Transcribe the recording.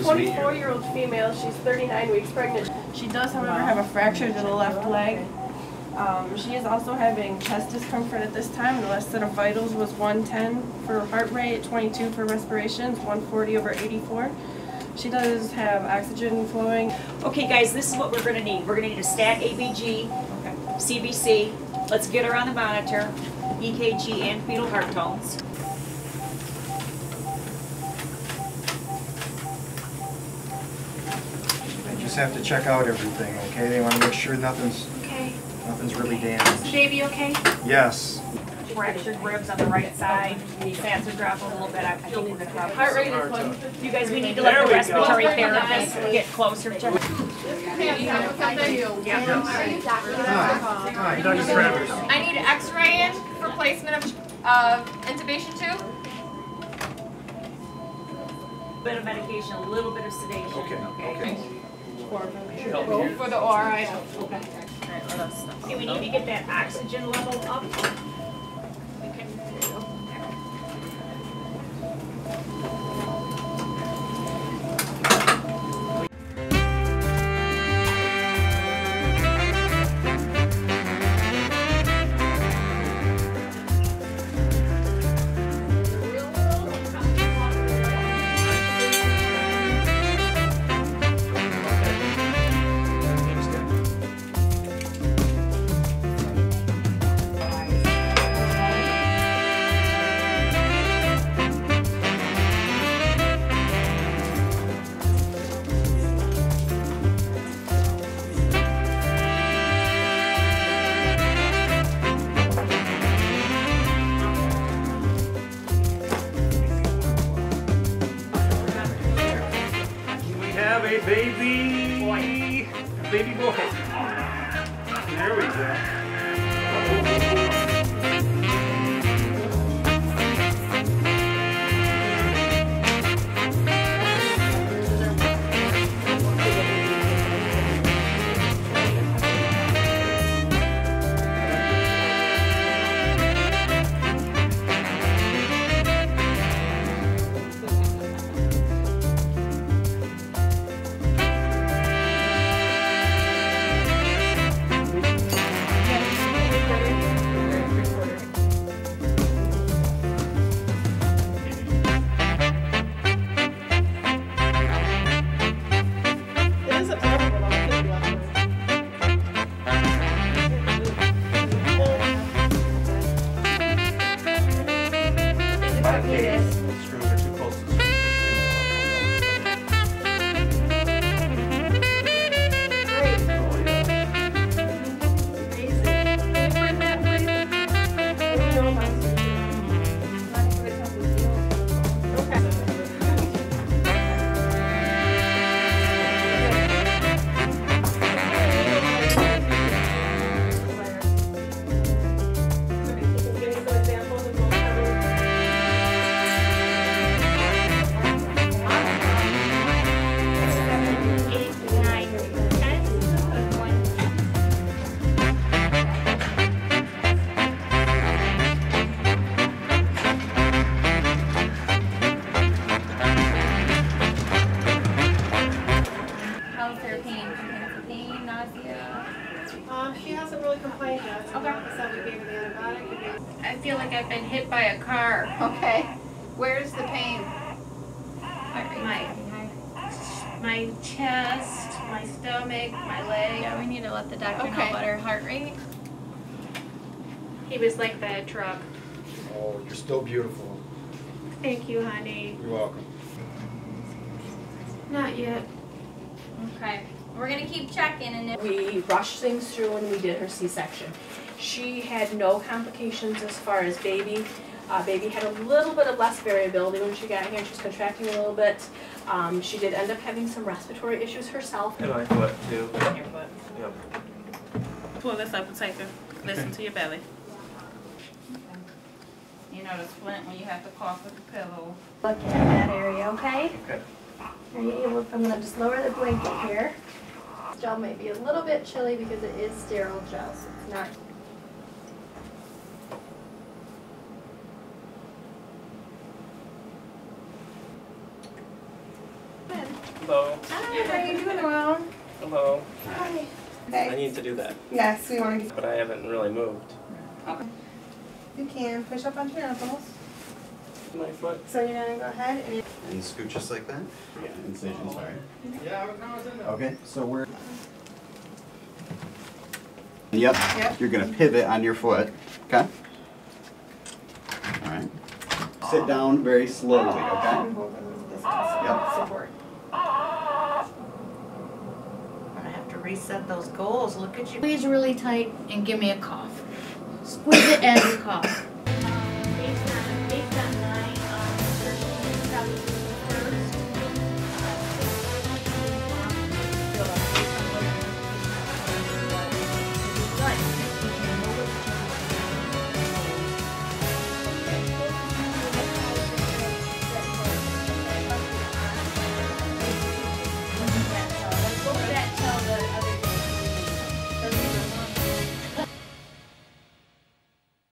24-year-old female. She's 39 weeks pregnant. She does, however, have a fracture to the left leg. She is also having chest discomfort at this time. The last set of vitals was 110 for heart rate, 22 for respirations, 140/84. She does have oxygen flowing. Okay guys, this is what we're going to need. We're going to need a stat ABG, CBC. Let's get her on the monitor, EKG and fetal heart tones. They just have to check out everything, okay? They want to make sure nothing's really damaged. Baby okay? Yes. Fractured ribs on the right side. Fats are dropped a little bit. I think the Heart rate is 150. You guys, we need to let the respiratory therapist get closer to her. Hi, Dr. Travers. I need an x-ray in for placement of intubation tube. Bit of medication, a little bit of sedation. Okay. For the ORI. Okay, we need to get that oxygen level up. A baby boy. Baby boy. There we go. Screws are too close to the She hasn't really complained yet. So we gave her the antibiotic. I feel like I've been hit by a car. Okay. Where's the pain? My chest, my stomach, my leg. Yeah, we need to let the doctor know about her heart rate. He was like the truck. Oh, you're still beautiful. Thank you, honey. You're welcome. Not yet. Okay. We're going to keep checking, and if We rushed things through when we did her C-section. She had no complications as far as baby. Baby had a little bit of less variability when she got here. She was contracting a little bit. She did end up having some respiratory issues herself. And my foot too. Your foot. Yep. Pull this up and take a listen to your belly. you know the splint when you have to cough with the pillow. Look at that area, okay? Okay. I'm going to just lower the blanket here. This gel might be a little bit chilly because it is sterile gel, so it's not. Hello. Hi, how are you doing, Mom? Hello. Hi. I Okay. need to do that, Yes, we want to get. but I haven't really moved. You can push up onto your elbows. My foot. So you're gonna go ahead and. And scoot just like that? Yeah. Incision, sorry. Yeah, no, it's in there. Okay, so we're... Yep, Yep. you're gonna pivot on your foot, okay? All right. Sit down very slowly, okay? Hold on to this Yep. support. Gonna have to reset those goals, look at you. Squeeze really tight and give me a cough. Squeeze it as you cough.